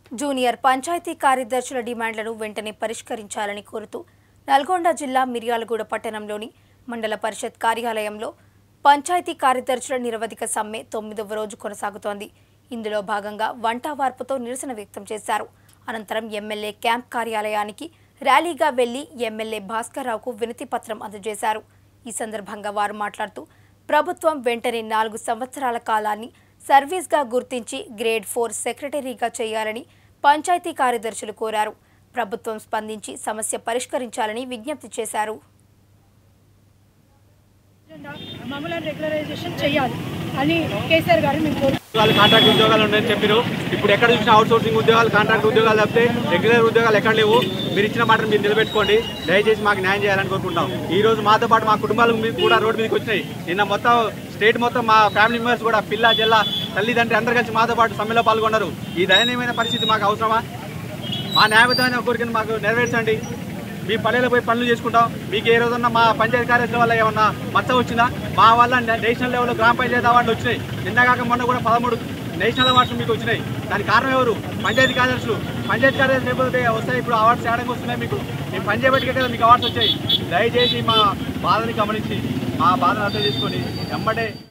Junior panchayat కార్యదర్శుల డిమాండ్లను వెంటనే పరిష్కరించాలని కోరుతూ నల్గొండ జిల్లా మిర్యాలగూడ పట్టణంలోని మండల పరిషత్ కార్యాలయంలో పంచాయతీ కార్యదర్శుల నిరవధిక సమ్మె 9వ రోజు కొనసాగుతోంది. ఇందులో భాగంగా వంటవార్పుతో నిరసన వ్యక్తం చేశారు. అనంతరం ఎమ్మెల్యే క్యాంప్ కార్యాలయానికి ర్యాలీగా వెళ్లి ఎమ్మెల్యే భాస్కర్రావుకు వినతి పత్రం అందజేశారు. ఈ సందర్భంగా వారు మాట్లాడుతూ ప్రభుత్వం వెంటనే 4 సంవత్సరాల కాలాన్ని సర్వీస్గా గుర్తించి గ్రేడ్ 4 సెక్రటరీగా చేయాలని పంచాయతీ కార్యదర్శులు కోరారు. ప్రభుత్వం స్పందించి సమస్య పరిష్కరించాలని విజ్ఞప్తి చేశారు. మమ్మల్ని రెగ్యులరైజేషన్ చేయాలి అని కేసీఆర్ గారు మేము కాంట్రాక్ట్ ఉద్యోగాలు ఉన్నాయని చెప్పారు. ఇప్పుడు ఎక్కడ చూసినా అవుట్ సోర్సింగ్ ఉద్యోగాలు, కాంట్రాక్ట్ ఉద్యోగాలు తప్పితే రెగ్యులర్ ఉద్యోగాలు ఎక్కడ లేవు. మీరు ఇచ్చిన మాటను మీరు నిలబెట్టుకోండి. దయచేసి మాకు న్యాయం చేయాలని కోరుకుంటాం. ఈ రోజు మాతో పాటు మా కుటుంబాలు కూడా రోడ్డు మీదకి వచ్చినాయి. నిన్న మొత్తం స్టేట్ మొత్తం మా ఫ్యామిలీ మెంబర్స్ కూడా పిల్ల జిల్లా తల్లిదండ్రి అందరూ కలిసి మాతో పాటు సమ్మెలో పాల్గొన్నారు. ఈ దయనీయమైన పరిస్థితి మాకు అవసరమా? మా న్యాయబద్ధమైన కోరికను మాకు నెరవేర్చండి. మీ పల్లెలో పోయి పనులు చేసుకుంటాం. మీకు ఏ రోజున్నా మా పంచాయతీ కార్యదర్శుల వల్ల ఏమన్నా మచ్చ వచ్చిందా? మా వల్ల నేషనల్ లెవెల్లో గ్రామ పంచాయతీ అవార్డులు వచ్చినాయి. నిన్నగాక మొన్న కూడా 13 నేషనల్ అవార్డులు మీకు వచ్చినాయి. దానికి కారణం ఎవరు? పంచాయతీ కార్యదర్శులు. పంచాయతీ కార్యదర్శులు లేకపోతే వస్తాయి. ఇప్పుడు అవార్డ్స్ చేయడానికి వస్తున్నాయి. మీకు మేము పనిచేయబట్టికే కదా మీకు అవార్డ్స్ వచ్చాయి. దయచేసి మా బాధని గమనించి మా బాధను అర్థం చేసుకొని వెంబడే